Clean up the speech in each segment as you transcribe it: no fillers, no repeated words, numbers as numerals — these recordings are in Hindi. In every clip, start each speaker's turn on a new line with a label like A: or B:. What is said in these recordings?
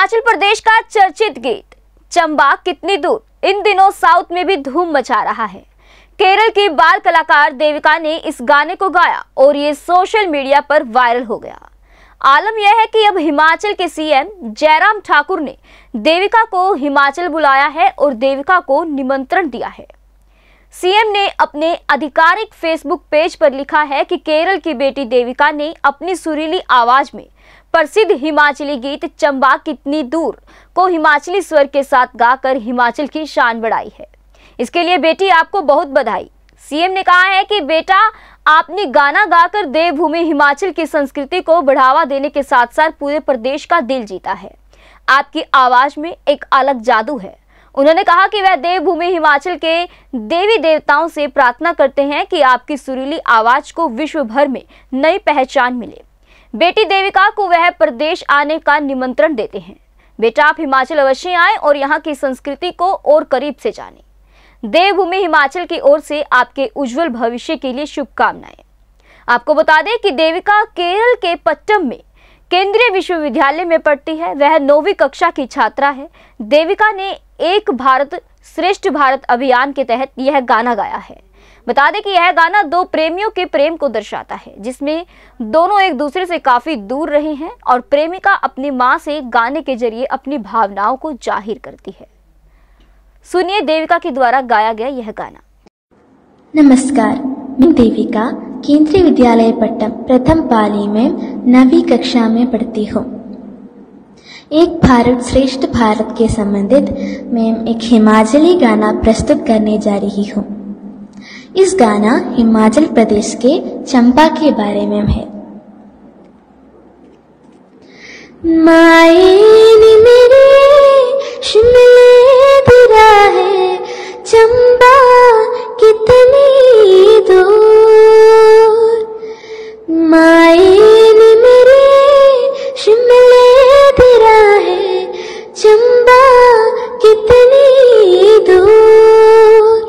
A: हिमाचल प्रदेश का चर्चित गीत चंबा कितनी दूर इन दिनों साउथ में भी धूम मचा रहा है। केरल की बाल कलाकार देविका ने इस गाने को गाया और ये सोशल मीडिया पर वायरल हो गया। आलम यह है कि अब हिमाचल के सीएम जयराम ठाकुर ने देविका को हिमाचल बुलाया है और देविका को निमंत्रण दिया है। सीएम ने अपने आधिकारिक फेसबुक पेज पर लिखा है कि केरल की बेटी देविका ने अपनी सुरीली आवाज में प्रसिद्ध हिमाचली गीत चंबा कितनी दूर को हिमाचली स्वर के साथ गाकर हिमाचल की शान बढ़ाई है। इसके लिए बेटी आपको बहुत बधाई। सीएम ने कहा है कि बेटा आपने गाना गाकर देवभूमि हिमाचल की संस्कृति को बढ़ावा देने के साथ साथ पूरे प्रदेश का दिल जीता है। आपकी आवाज में एक अलग जादू है। उन्होंने कहा कि वह देवभूमि हिमाचल के देवी देवताओं से प्रार्थना करते हैं कि आपकी सुरीली आवाज को विश्व भर में नई पहचान मिले। बेटी देविका को वह प्रदेश आने का निमंत्रण देते हैं। बेटा आप हिमाचल अवश्य आएं और यहाँ की संस्कृति को और करीब से जानें। देवभूमि हिमाचल की ओर से आपके उज्जवल भविष्य के लिए शुभकामनाएं। आपको बता दें कि देविका केरल के पट्टम में केंद्रीय विश्वविद्यालय में पढ़ती है। वह 9वीं कक्षा की छात्रा है। देविका ने एक भारत श्रेष्ठ भारत अभियान के तहत यह गाना गाया है। बता दें कि यह गाना दो प्रेमियों के प्रेम को दर्शाता है, जिसमें दोनों एक दूसरे से काफी दूर रहे हैं और प्रेमिका अपनी मां से गाने के जरिए अपनी भावनाओं को जाहिर करती है। सुनिए देविका के द्वारा गाया गया यह गाना।
B: नमस्कार, मैं देविका केंद्रीय विद्यालय पट्टम प्रथम पाली में 9वीं कक्षा में पढ़ती हूँ। एक भारत श्रेष्ठ भारत के संबंधित मैं एक हिमाचली गाना प्रस्तुत करने जा रही हूँ। इस गाना हिमाचल प्रदेश के चंबा के बारे में है। मायने मेरे शिमले दिरा है चंबा कितनी दूर। मायने मेरे शिमले दिरा है चंबा कितनी दूर।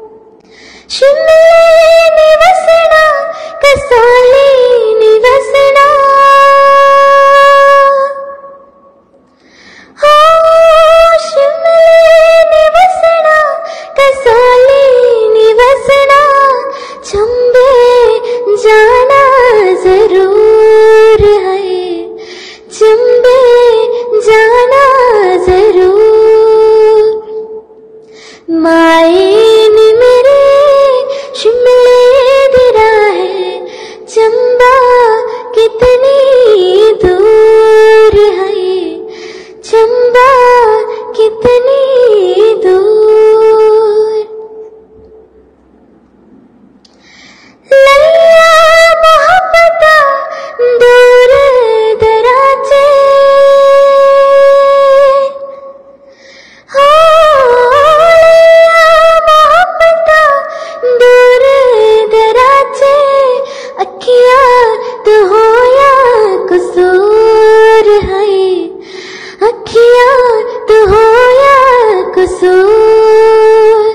B: शिमले निवसना कसौली निवसना हो। शिमले निवसना कसौली निवसना चंबे जाना जरूर है। चंबे जाना जरूर। मायने मेरे शिमले दिरा है चंबा कितनी दूर है। चंबा कितनी दूर। लैया मोहब्बता दूर दराजे हो। लैया मोहब्बता दूर दराजे अखिया तो होया कसूर है। अखिया तो होया कसूर।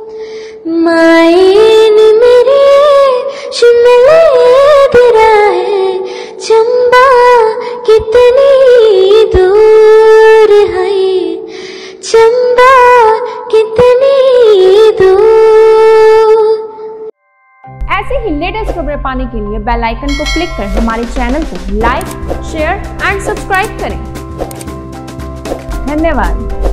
B: मायने मेरे शिमले दिरा है चंबा कितनी दूर है। चंबा कितनी दूर।
C: ऐसे ही लेटेस्ट खबरें पाने के लिए बेल आइकन को क्लिक कर हमारे चैनल को लाइक, शेयर एंड सब्सक्राइब करें। धन्यवाद।